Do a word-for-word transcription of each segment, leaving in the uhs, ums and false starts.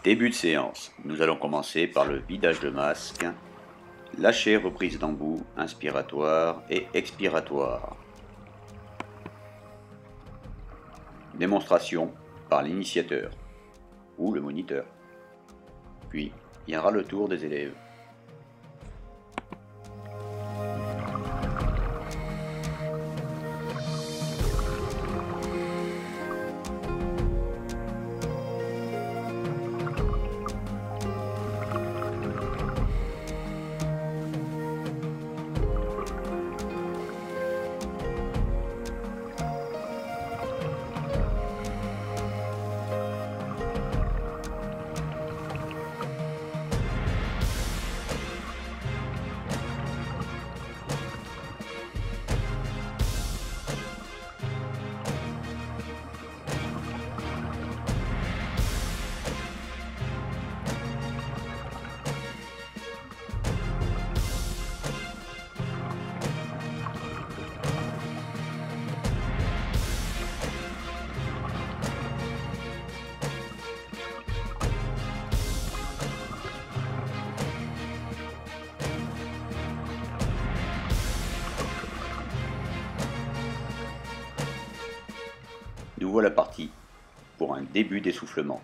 Début de séance. Nous allons commencer par le vidage de masque, lâcher reprise d'embout, inspiratoire et expiratoire. Démonstration par l'initiateur ou le moniteur. Puis viendra le tour des élèves. Nous voilà partis pour un début d'essoufflement.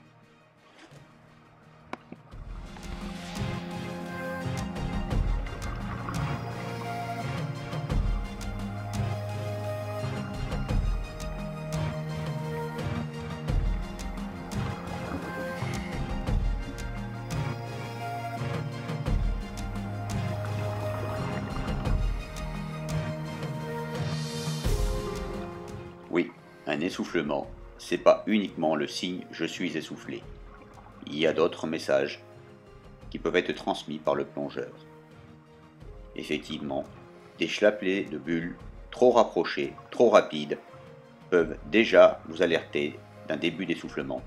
Oui. Un essoufflement, c'est pas uniquement le signe « je suis essoufflé ». Il y a d'autres messages qui peuvent être transmis par le plongeur. Effectivement, des chlapelets de bulles trop rapprochés, trop rapides, peuvent déjà vous alerter d'un début d'essoufflement.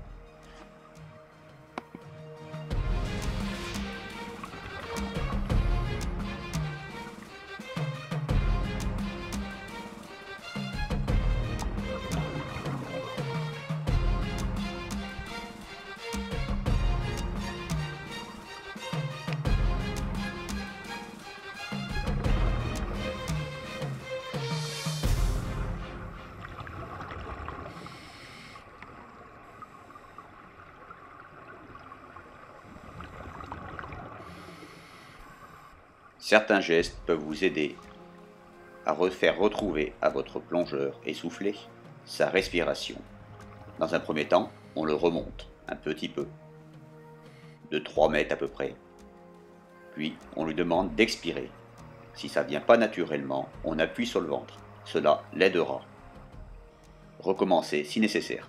Certains gestes peuvent vous aider à faire retrouver à votre plongeur essoufflé sa respiration. Dans un premier temps, on le remonte un petit peu, de trois mètres à peu près. Puis, on lui demande d'expirer. Si ça ne vient pas naturellement, on appuie sur le ventre. Cela l'aidera. Recommencez si nécessaire.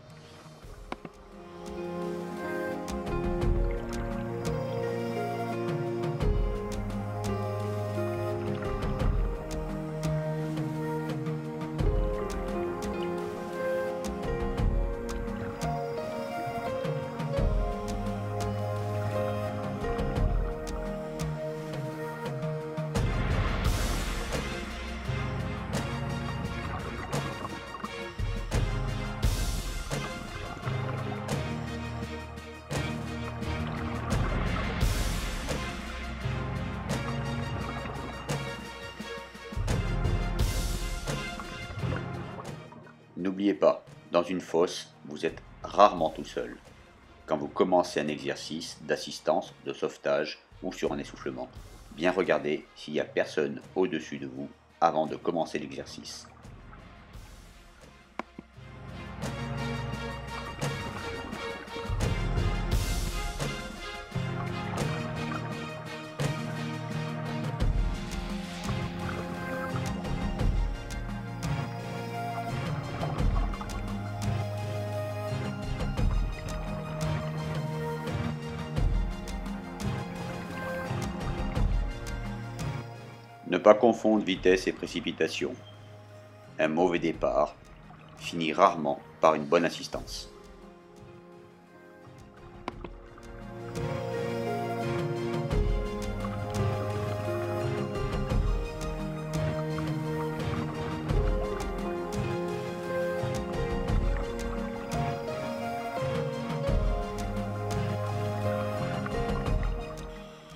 N'oubliez pas, dans une fosse, vous êtes rarement tout seul. Quand vous commencez un exercice d'assistance, de sauvetage ou sur un essoufflement, bien regardez s'il n'y a personne au-dessus de vous avant de commencer l'exercice. Ne pas confondre vitesse et précipitation. Un mauvais départ finit rarement par une bonne assistance.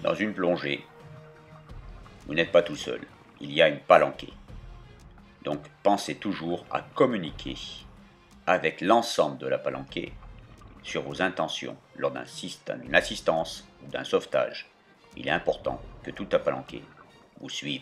Dans une plongée, vous n'êtes pas tout seul, il y a une palanquée. Donc pensez toujours à communiquer avec l'ensemble de la palanquée sur vos intentions lors d'une assistance ou d'un sauvetage. Il est important que toute la palanquée vous suive.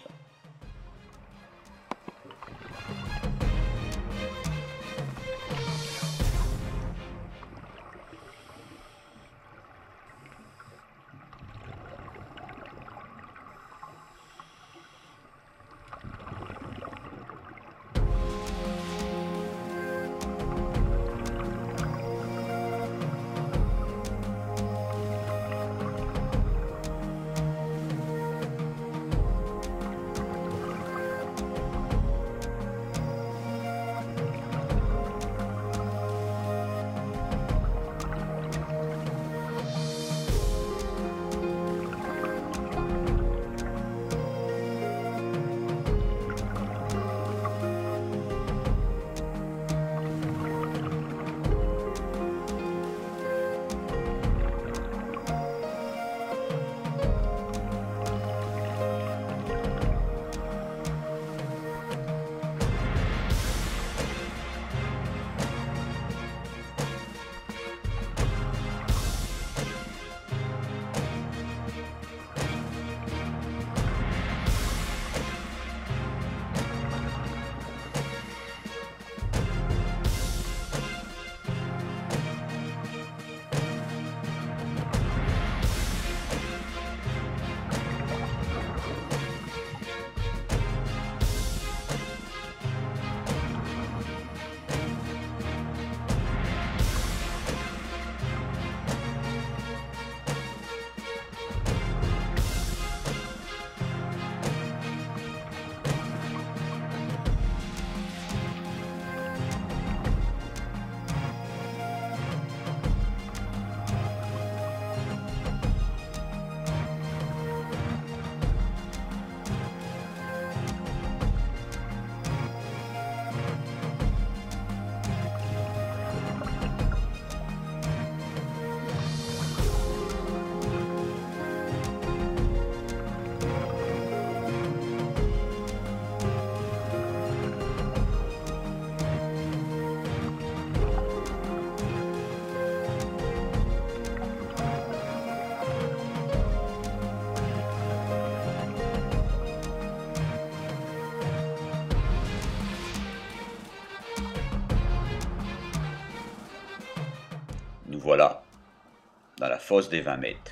Nous voilà dans la fosse des vingt mètres.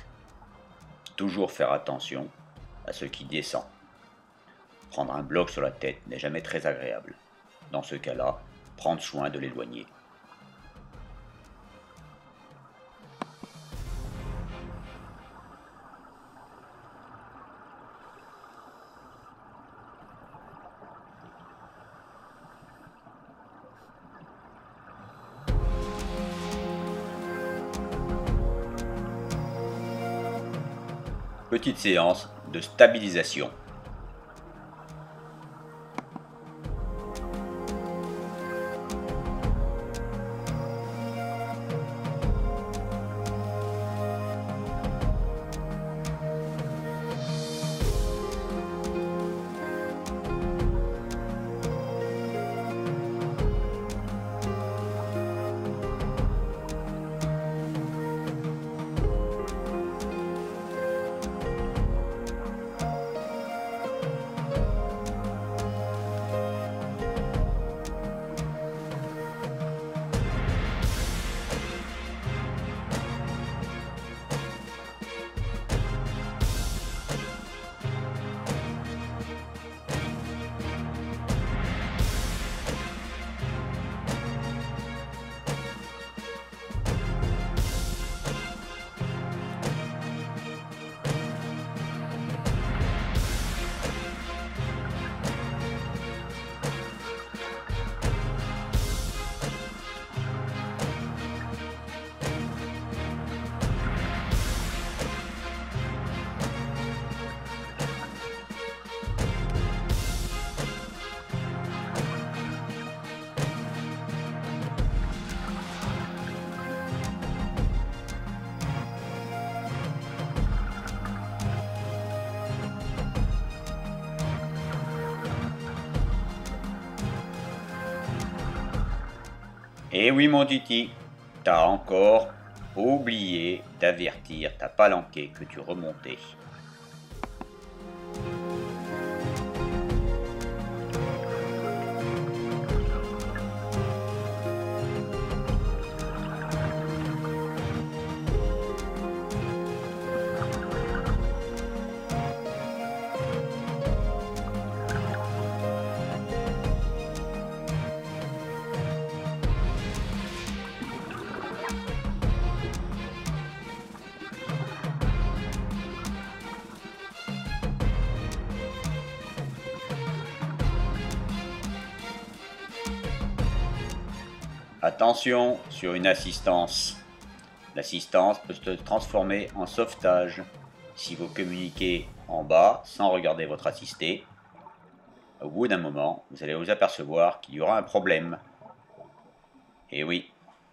Toujours faire attention à ce qui descend. Prendre un bloc sur la tête n'est jamais très agréable. Dans ce cas-là, prendre soin de l'éloigner. Petite séance de stabilisation. Eh oui mon Titi, t'as encore oublié d'avertir ta palanquée que tu remontais. Attention sur une assistance. L'assistance peut se transformer en sauvetage. Si vous communiquez en bas sans regarder votre assisté, au bout d'un moment, vous allez vous apercevoir qu'il y aura un problème. Et oui.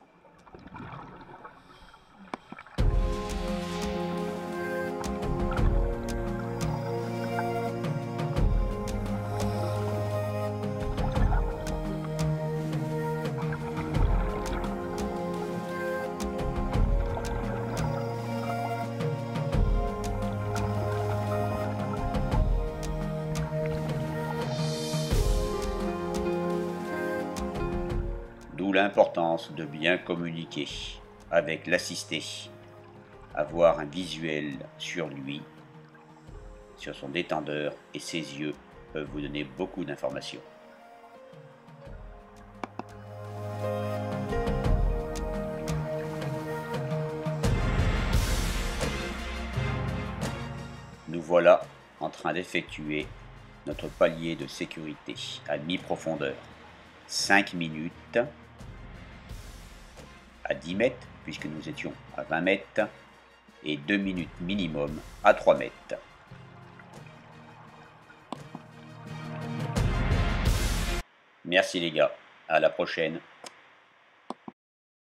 D'où l'importance de bien communiquer avec l'assisté, avoir un visuel sur lui, sur son détendeur, et ses yeux peuvent vous donner beaucoup d'informations. Nous voilà en train d'effectuer notre palier de sécurité à mi-profondeur. cinq minutes à dix mètres, puisque nous étions à vingt mètres, et deux minutes minimum à trois mètres. Merci les gars, à la prochaine.